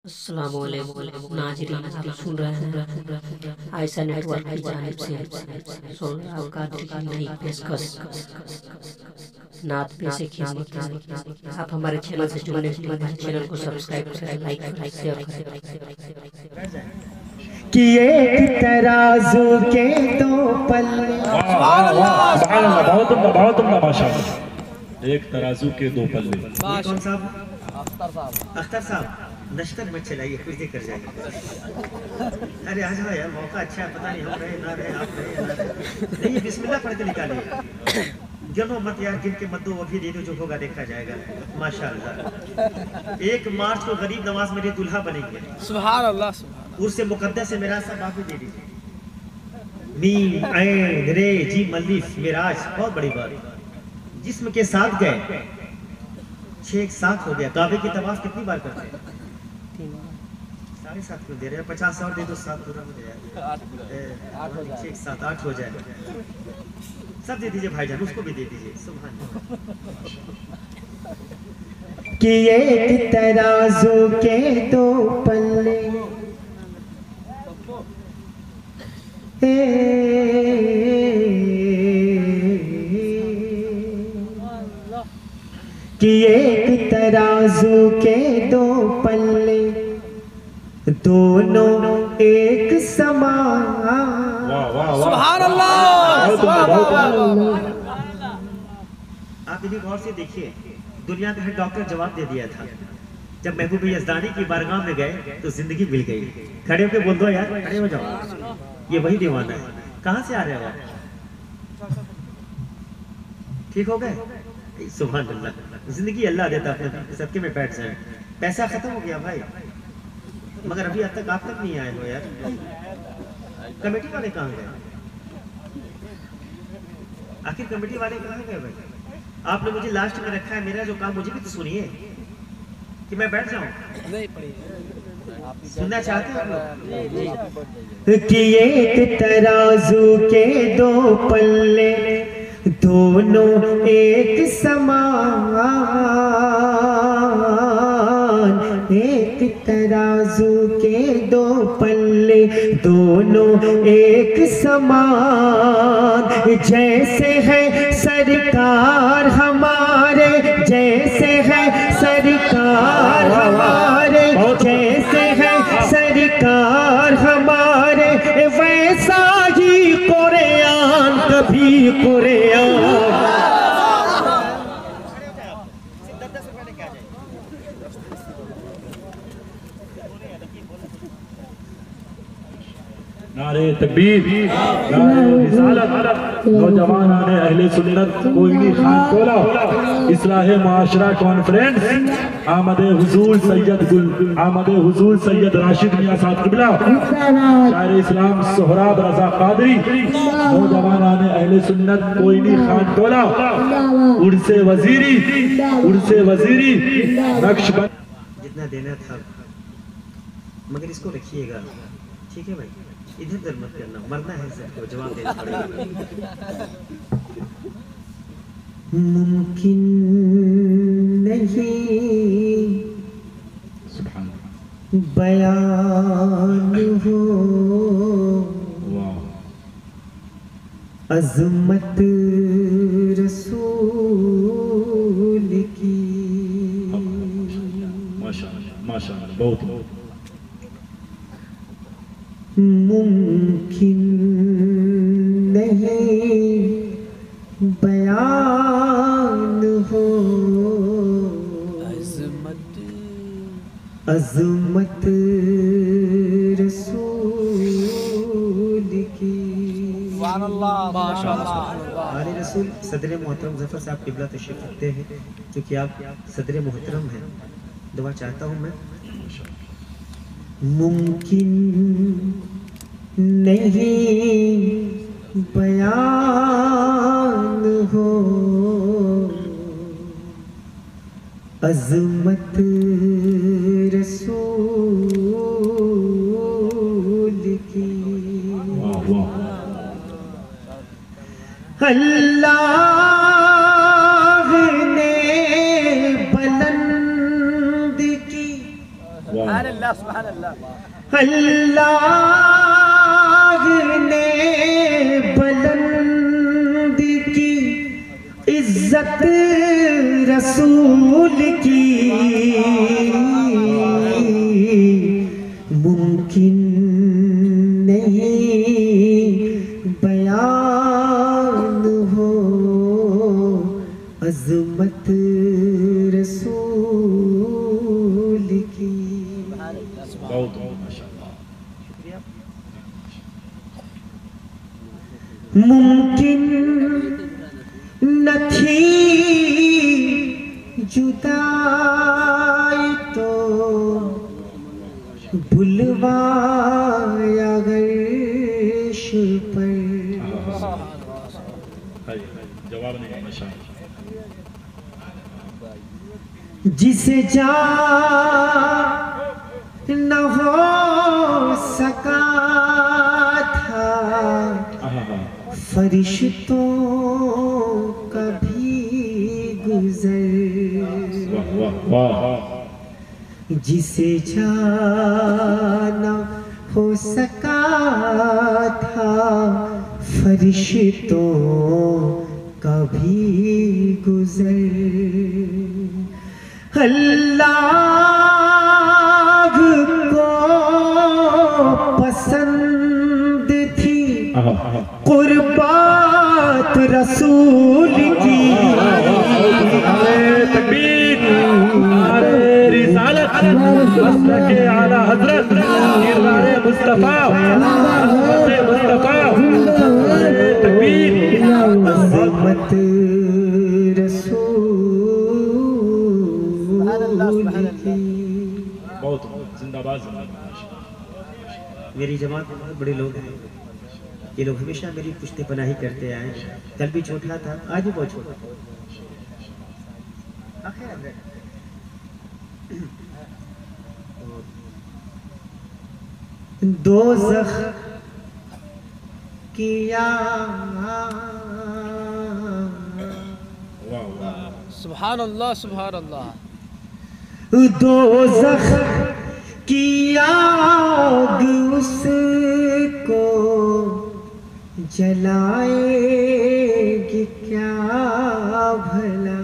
अस्सलामुअलैकुम नाज़रीन, आप सुन रहे हैं आयशा नेटवर्क की जानिब से सोलह कादरी की नई पेशकश नात पेशे खींचने की। आप हमारे चैनल से जुड़ने के लिए हमारे चैनल को सब्सक्राइब करें, लाइक करें, शेयर करें। कि एक तराजू के दो पल्ले। सुभान अल्लाह, सुभान अल्लाह, बहुत उम्दा माशाअल्लाह। एक तराजू के दो पल्ले। कौन साहब? अख्तर साहब, नश्तर मत चलाइए, कुछ देर कर जाइए। अरे आ जाओ यार, मौका अच्छा है, पता नहीं हम रहे ना रहे, आप रहे ना रहे। नहीं, बिस्मिल्लाह पढ़ के निकालिए। गिनो मत यार, गिन के मत दो, अभी दे दो, जो होगा देखा जाएगा। माशाअल्लाह। 1 मार्च को गरीब नवाज मेरे दुल्हा बनेंगे। सुभान अल्लाह, सुभान। उससे मुकद्दस से मेरा सब आप दे दीजिए। मीम ऐन रे जी मल्लिफ मेराज, बहुत बड़ी बात। जिस्म के साथ गए 6-7 हो गया। काबे की तवाफ कितनी बार करते हैं? 7.5 क्यों दे रहे हैं? 50 और दे दो, 7 पूरा हो जाएगा। 6 7 8 हो जाए। सब दे दीजिए भाईजान, उसको भी दे दीजिए। सुभान कि एक तराजू के दो पल्ले, कि एक तराजू के दो पल्ले, दोनों एक समान। सुभान अल्लाह, सुभान अल्लाह। आप इन्हीं गौर से देखिए, दुनिया का हर डॉक्टर जवाब दे दिया था। जब महबूब यज़दानी की बारगाह में गए तो जिंदगी मिल गई। खड़े होकर बोल दो यार, खड़े हो जाओ, ये वही दीवाना है। कहाँ से आ रहे हो आप? ठीक हो गए? सुभान अल्लाह। जिंदगी अल्लाह देता, अपने सबके में बैठ जाए। पैसा खत्म हो गया भाई, मगर अभी अब तक आप तक नहीं आए हो यार। कमेटी वाले कहाँ गए? आखिर कमेटी वाले कहाँ गए भाई? आपने मुझे लास्ट में रखा है, मेरा जो काम मुझे भी तो सुनिए, कि मैं बैठ जाऊं? नहीं पढ़िए, सुनना चाहते हैं आप लोग? कि एक तराजू के दो पल्ले, दोनों एक समान। एक तराजू के दो पल्ले, दोनों एक समान। जैसे है सरकार हमारे, जैसे है सरकार हमारे, जैसे है सरकार हमारे, वैसा ही कुरान, कभी कुरान। नारे तकबीर, नारे रिसालत, नौजवान आने अहले सुन्नत कोयनी खान टोला, इस्लाह माशरा कॉन्फ्रेंस, आमदे हुजूर सैयद राशिद मियां साहब क़िबला, शायर इस्लाम सोहराब रजा कादरी, नौजवान आने अहले सुन्नत कोयनी खान टोला, उर्से वजीरी नक्शबंद। जितना देना था, मगर इसको रखिएगा, ठीक है भाई? इधर उधर मत करना, मरना है सबको, जवाब देना पड़ेगा। मुमकिन नहीं बयान हो अज़मत रसूल की। माशाअल्लाह, माशाअल्लाह, बहुत मुमकिन नहीं बयान हो अज़मत रसूल की। सुभान अल्लाह, माशाअल्लाह। आले रसूल सदर मोहतरम ज़फ़र साहब क़िबला तशरीफ़ रखते हैं, क्योंकि आप सदर मोहतरम हैं। दुआ चाहता हूँ मैं। मुमकिन नहीं बयान हो अज़मत रसूल की। अल्लाह ने बुलंद की अल्लाह ने बुलंद की इज्जत रसूल की, मुमकिन नहीं बयान हो अज़मत रसूल की। बहुत माशाअल्लाह। मुमकिन न थी जुदाई तो बुलवाया गर्श पर। जवाब नहीं माशाअल्लाह। जिसे जा न हो सका था फरिश्तों का भी गुज़र, जिसे जाना हो सका था फरिश्तों का भी गुज़र। अल्लाह को पसंद थी कुर्बात रसूल की। तकबीर, नारे रिसालत, मसलके आला हज़रत, किरदारे मुस्तफा, मुस्तफा। तकबीर, अज़मत बहुत जिंदाबाद। मेरी जमात में बहुत बड़े लोग हैं, ये लोग हमेशा मेरी पुश्ते पनाही करते आए। कल भी छोटा था, आज भी बहुत छोटा। दोज़ख किया सुभान अल्लाह, सुभान अल्लाह। दोज़ख की आग उसको जलाएगी क्या भला,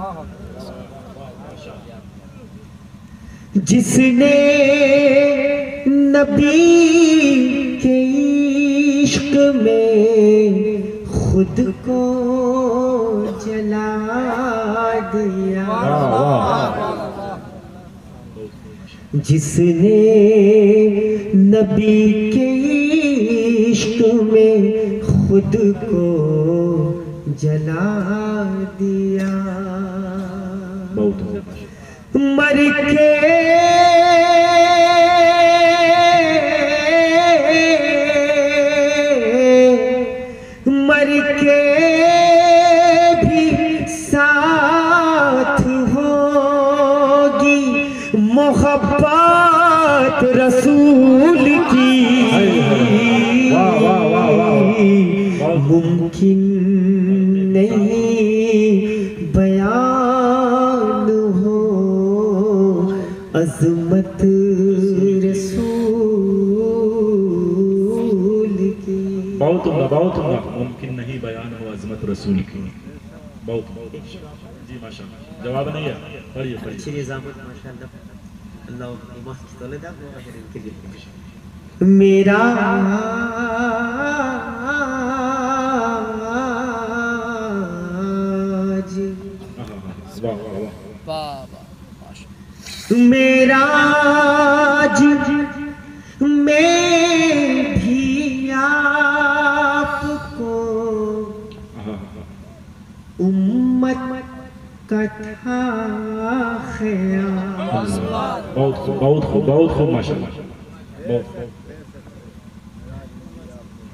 जिसने नबी के इश्क में खुद को जला दिया, जिसने नबी के इश्क में खुद को जला दिया। मर के भी साथ होगी मोहब्बत रसूल की। मुमकिन नहीं बयान हो अज़मत रसूल की। बहुत मुमकिन नहीं बयान हो अज़मत रसूल की। बहुत जी माशाअल्लाह। जवाब नहीं है, पढ़िए पढ़िए। अच्छी निज़ामत माशाअल्लाह। अल्लाह की मस्त तौलेदा इनके लिए। मेरा मेराज में भी आपको उम्मत का था ख्याल। बहुत खूब माशाअल्लाह। बहुत